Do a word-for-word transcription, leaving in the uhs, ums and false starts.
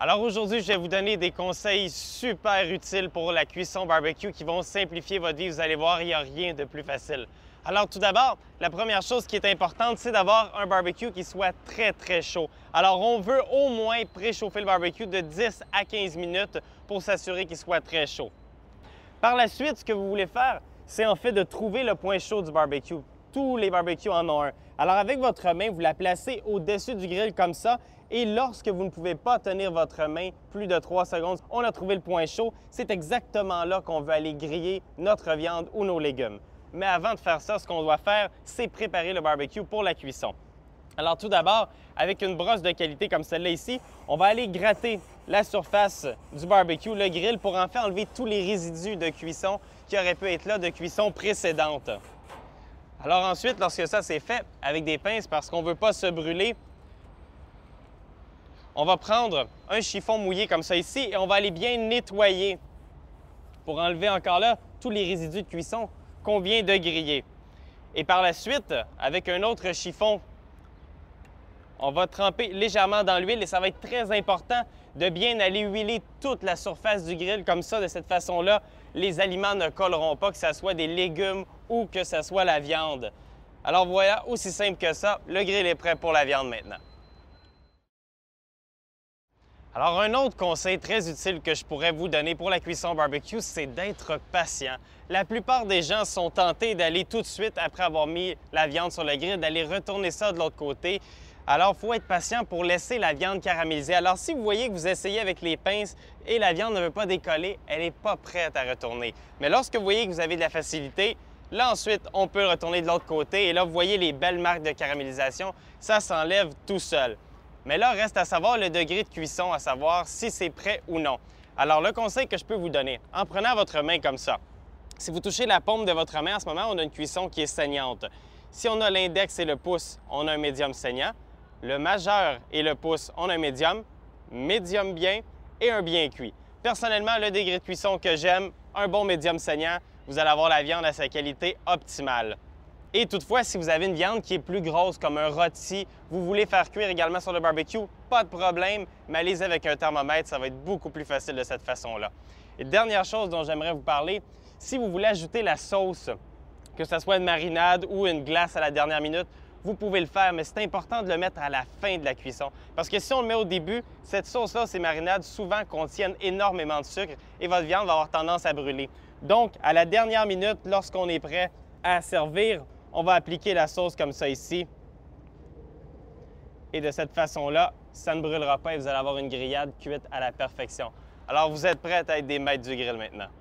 Alors aujourd'hui, je vais vous donner des conseils super utiles pour la cuisson barbecue qui vont simplifier votre vie. Vous allez voir, il n'y a rien de plus facile. Alors tout d'abord, la première chose qui est importante, c'est d'avoir un barbecue qui soit très très chaud. Alors on veut au moins préchauffer le barbecue de dix à quinze minutes pour s'assurer qu'il soit très chaud. Par la suite, ce que vous voulez faire, c'est en fait de trouver le point chaud du barbecue. Tous les barbecues en ont un. Alors avec votre main, vous la placez au-dessus du grill comme ça et lorsque vous ne pouvez pas tenir votre main plus de trois secondes, on a trouvé le point chaud. C'est exactement là qu'on veut aller griller notre viande ou nos légumes. Mais avant de faire ça, ce qu'on doit faire, c'est préparer le barbecue pour la cuisson. Alors tout d'abord, avec une brosse de qualité comme celle-là ici, on va aller gratter la surface du barbecue, le grill, pour en fait enlever tous les résidus de cuisson qui auraient pu être là de cuisson précédente. Alors ensuite, lorsque ça c'est fait, avec des pinces, parce qu'on ne veut pas se brûler, on va prendre un chiffon mouillé comme ça ici et on va aller bien nettoyer pour enlever encore là tous les résidus de cuisson qu'on vient de griller. Et par la suite, avec un autre chiffon, on va tremper légèrement dans l'huile et ça va être très important de bien aller huiler toute la surface du grill. Comme ça, de cette façon-là, les aliments ne colleront pas, que ce soit des légumes ou que ce soit la viande. Alors voilà, aussi simple que ça, le grill est prêt pour la viande maintenant. Alors un autre conseil très utile que je pourrais vous donner pour la cuisson barbecue, c'est d'être patient. La plupart des gens sont tentés d'aller tout de suite, après avoir mis la viande sur le grill, d'aller retourner ça de l'autre côté. Alors, il faut être patient pour laisser la viande caraméliser. Alors, si vous voyez que vous essayez avec les pinces et la viande ne veut pas décoller, elle n'est pas prête à retourner. Mais lorsque vous voyez que vous avez de la facilité, là ensuite, on peut retourner de l'autre côté. Et là, vous voyez les belles marques de caramélisation, ça s'enlève tout seul. Mais là, reste à savoir le degré de cuisson, à savoir si c'est prêt ou non. Alors, le conseil que je peux vous donner, en prenant votre main comme ça, si vous touchez la paume de votre main, en ce moment, on a une cuisson qui est saignante. Si on a l'index et le pouce, on a un médium saignant. Le majeur et le pouce, on a un médium, médium bien et un bien cuit. Personnellement, le degré de cuisson que j'aime, un bon médium saignant, vous allez avoir la viande à sa qualité optimale. Et toutefois, si vous avez une viande qui est plus grosse, comme un rôti, vous voulez faire cuire également sur le barbecue, pas de problème, mais allez-y avec un thermomètre, ça va être beaucoup plus facile de cette façon-là. Et dernière chose dont j'aimerais vous parler, si vous voulez ajouter la sauce, que ce soit une marinade ou une glace à la dernière minute, vous pouvez le faire, mais c'est important de le mettre à la fin de la cuisson. Parce que si on le met au début, cette sauce-là, ces marinades, souvent contiennent énormément de sucre et votre viande va avoir tendance à brûler. Donc, à la dernière minute, lorsqu'on est prêt à servir, on va appliquer la sauce comme ça ici. Et de cette façon-là, ça ne brûlera pas et vous allez avoir une grillade cuite à la perfection. Alors, vous êtes prêts à être des maîtres du grill maintenant.